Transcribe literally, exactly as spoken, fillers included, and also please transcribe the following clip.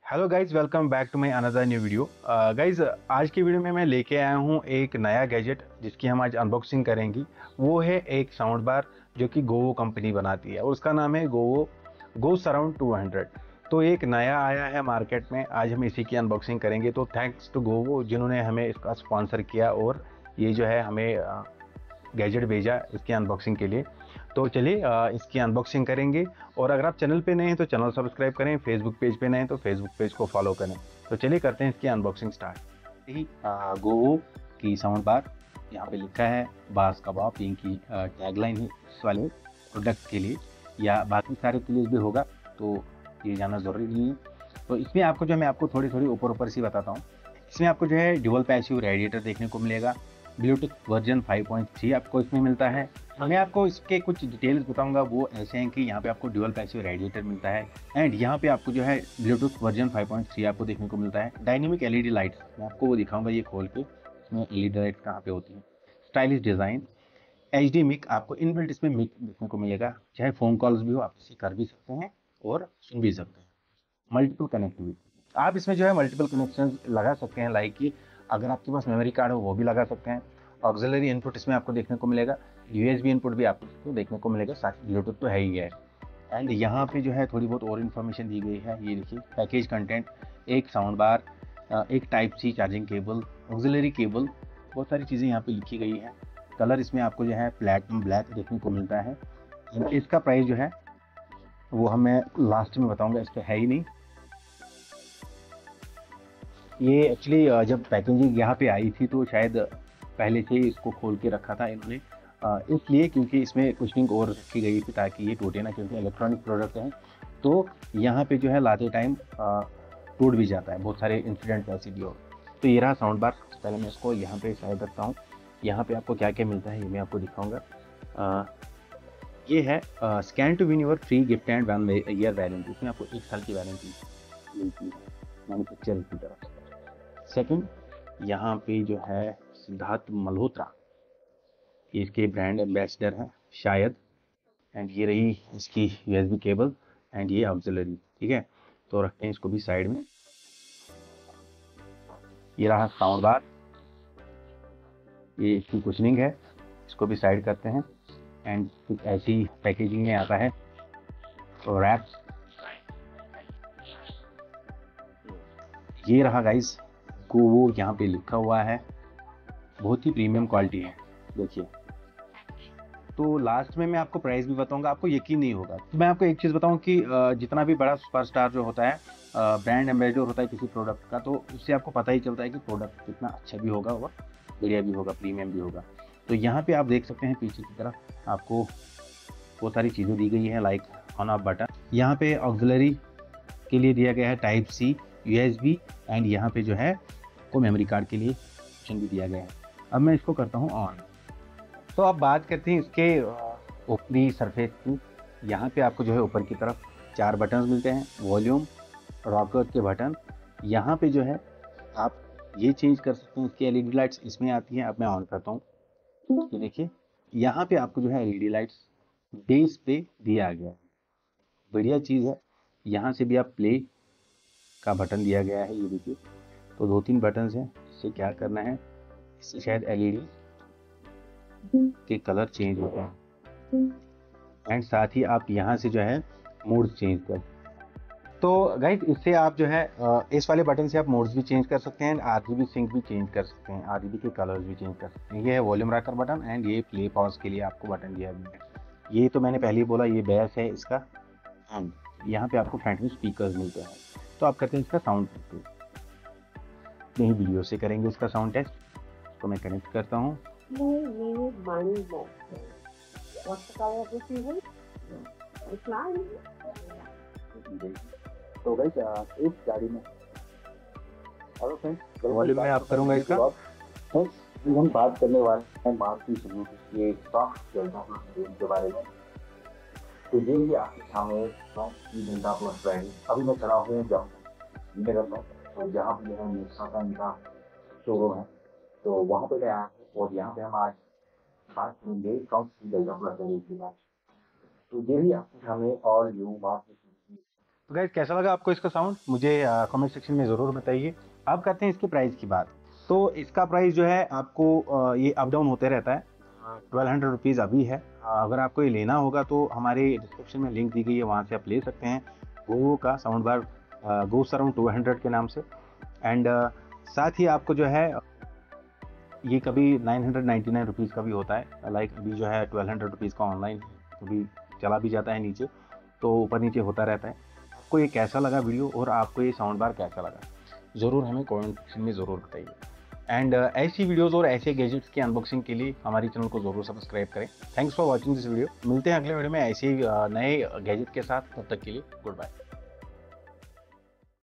Hello guys, welcome back to my another new video. Guys, आज की video में मैं लेके आया हूँ एक नया गैजेट जिसकी हम आज अनबॉक्सिंग करेंगे। वो है एक साउंड बार जो कि गोवो कंपनी बनाती है और उसका नाम है Govo go surround two hundred. तो एक नया आया है मार्केट में, आज हम इसी की अनबॉक्सिंग करेंगे। तो थैंक्स टू गोवो जिन्होंने हमें इसका स्पॉन्सर किया और ये जो है हमें गैजेट भेजा इसकी अनबॉक्सिंग के लिए। तो चलिए इसकी अनबॉक्सिंग करेंगे। और अगर आप चैनल पे नए हैं तो चैनल सब्सक्राइब करें, फेसबुक पेज पे नए हैं तो फेसबुक पेज को फॉलो करें। तो चलिए करते हैं इसकी अनबॉक्सिंग स्टार्ट। ही गोवो की साउंड बार, यहाँ पे लिखा है बास कबाब, इनकी टैगलाइन है इस वाले प्रोडक्ट के लिए, या बाकी सारे के लिए भी होगा तो ये जाना ज़रूरी नहीं है। तो इसमें आपको जो है मैं आपको थोड़ी थोड़ी ऊपर ऊपर सी बताता हूँ। इसमें आपको जो है ड्यूअल पैसिव रेडिएटर देखने को मिलेगा। Bluetooth version five point three आपको इसमें मिलता है। मैं आपको इसके कुछ डिटेल्स बताऊंगा, वो ऐसे हैं कि यहाँ पे आपको ड्यूअल पैसिव रेडिएटर मिलता है एंड यहाँ पे आपको जो है Bluetooth version five point three आपको देखने को मिलता है। डायनेमिक एलईडी लाइट्स मैं आपको वो दिखाऊंगा ये खोल के, इसमें एलईडी लाइट कहाँ पे होती है। Stylish design, H D mic आपको इनबिल्ट इसमें मिक देखने को मिलेगा, चाहे फ़ोन कॉल्स भी हो आप इसे कर भी सकते हैं और सुन भी सकते हैं। मल्टीपल कनेक्टिविटी, आप इसमें जो है मल्टीपल कनेक्शन लगा सकते हैं, लाइक कि अगर आपके पास मेमोरी कार्ड हो वो भी लगा सकते हैं। ऑक्सिलरी इनपुट इसमें आपको देखने को मिलेगा, यूएसबी इनपुट भी आपको देखने को मिलेगा, साथ ही ब्लूटूथ तो है ही है। एंड यहाँ पे जो है थोड़ी बहुत और इन्फॉर्मेशन दी गई है, ये देखिए पैकेज कंटेंट, एक साउंड बार, एक type C charging cable, auxiliary cable, बहुत सारी चीज़ें यहाँ पे लिखी गई है। कलर इसमें आपको जो है प्लैटिनम ब्लैक देखने को मिलता है। इसका प्राइस जो है वो हमें लास्ट में बताऊंगा, इस पर है ही नहीं। ये एक्चुअली जब पैकेजिंग यहाँ पे आई थी तो शायद पहले से ही इसको खोल के रखा था इन्होंने, इसलिए क्योंकि इसमें कुशनिंग और रखी गई थी ताकि ये टूटे ना, क्योंकि इलेक्ट्रॉनिक प्रोडक्ट है तो यहाँ पे जो है लाते टाइम टूट भी जाता है, बहुत सारे इंसिडेंट ऐसे भी हो। तो ये रहा साउंड बार। पहले मैं इसको यहाँ पे साइड रखता हूँ। यहाँ पे आपको क्या क्या मिलता है ये मैं आपको दिखाऊंगा। ये है scan to win your free gift and one year warranty, इसमें आपको एक साल की वारंटी मिलती है मैन्युफैक्चरर की तरफ से। सेकंड, यहाँ पे जो है सिद्धार्थ मल्होत्रा, ये इसके ब्रांड एम्बेसडर हैं शायद। एंड ये रही इसकी यूएसबी केबल एंड ये ऑक्सिलरी, ठीक है। तो रखते हैं इसको भी साइड में। ये रहा साउंड बार, ये इसकी कुशनिंग है, इसको भी साइड करते हैं। एंड कुछ ऐसी पैकेजिंग में आता है तो रैप। ये रहा गाइस गोवो, यहाँ पे लिखा हुआ है, बहुत ही प्रीमियम क्वालिटी है, देखिए। तो लास्ट में मैं आपको प्राइस भी बताऊंगा, आपको यकीन नहीं होगा। तो मैं आपको एक चीज़ बताऊं कि जितना भी बड़ा सुपरस्टार जो होता है, ब्रांड एम्बेसडर होता है किसी प्रोडक्ट का, तो उससे आपको पता ही चलता है कि प्रोडक्ट कितना अच्छा भी होगा और बढ़िया भी होगा, प्रीमियम भी होगा। तो यहाँ पे आप देख सकते हैं पीछे की तरफ आपको बहुत सारी चीज़ें दी गई हैं, लाइक ऑन ऑफ बटन, यहाँ पे ऑक्सिलरी के लिए दिया गया है टाइप सी, यूएसबी, एंड यहाँ पे जो है को मेमोरी कार्ड के लिए ऑप्शन भी दिया गया है। अब मैं इसको करता हूँ ऑन। तो अब बात करते हैं इसके ऊपरी सरफेस की। यहाँ पे आपको जो है ऊपर की तरफ चार बटन्स मिलते हैं, वॉल्यूम, रॉकर के बटन। यहाँ पे जो है आप ये चेंज कर सकते हैं, इसकी एलईडी लाइट्स इसमें आती हैं। अब मैं ऑन करता हूँ, ये देखिए यहाँ पे आपको जो है एलईडी लाइट्स बेस पे दिया गया है, बढ़िया चीज़ है। यहाँ से भी आप प्ले का बटन दिया गया है, ये देखिए। तो दो तीन बटन हैं, इससे क्या करना है, इससे शायद एलईडी के कलर चेंज होते हैं एंड साथ ही आप यहाँ से जो है मोड चेंज कर। तो गाइस इससे आप जो है इस वाले बटन से आप मोड्स भी चेंज कर सकते हैं, आरजीबी सिंक भी चेंज कर सकते हैं, आरजीबी के कलर्स भी चेंज कर सकते हैं। ये है वॉल्यूम रॉकर बटन एंड ये प्ले पॉज के लिए आपको बटन दिया गया है। ये तो मैंने पहले ही बोला, ये बेस है इसका। एंड यहाँ पे आपको फ्रंट में स्पीकर्स मिलते हैं। तो आप करते हैं इसका साउंड टेस्ट, यही वीडियो से करेंगे इसका साउंड टेस्ट। तो मैं कनेक्ट करता हूँ। तो गाइस इस गाड़ी में हेलो फ्रेंड्स, वॉल्यूम में आप करूंगा इसका। फ्रेंड्स हम बात करने वाले हैं मारुति सुजुकी के सॉफ्ट डेल्टा के बारे में। तो ये ही आपके सामने सॉफ्ट डेल्टा प्लस ब्रांड। अभी मैं खड़ा हूँ जम्मू में, तो जहाँ पे जो है नेक्सा का इनका शोरूम है, तो वहाँ पे गया है और यहाँ पे हम आज बात करेंगे सॉफ्ट डेल्टा प्लस की बात। तो ये ही आपके सामने और न्यू मारुति सुजुकी तो गाइस कैसा लगा आपको इसका साउंड, मुझे कमेंट सेक्शन में ज़रूर बताइए। अब करते हैं इसके प्राइस की बात। तो इसका प्राइस जो है आपको अ, ये अप डाउन होते रहता है, ट्वेल्व हंड्रेड रुपीज़ अभी है। अगर आपको ये लेना होगा तो हमारे डिस्क्रिप्शन में लिंक दी गई है, वहाँ से आप ले सकते हैं। गोवो का sound bar go surround two hundred के नाम से। एंड साथ ही आपको जो है ये कभी nine hundred ninety nine rupees का भी होता है, लाइक अभी जो है ट्वेल्व हंड्रेड रुपीज़ का ऑनलाइन कभी चला भी जाता है नीचे, तो ऊपर नीचे होता रहता है। आपको ये कैसा लगा वीडियो और आपको ये साउंड बार कैसा लगा, ज़रूर हमें कमेंट सेक्शन में ज़रूर बताइए। एंड uh, ऐसी वीडियोस और ऐसे गैजेट्स की अनबॉक्सिंग के लिए हमारे चैनल को ज़रूर सब्सक्राइब करें। Thanks for watching this video. मिलते हैं अगले वीडियो में ऐसे ही uh, नए गैजेट के साथ, तब तक के लिए गुड बाय।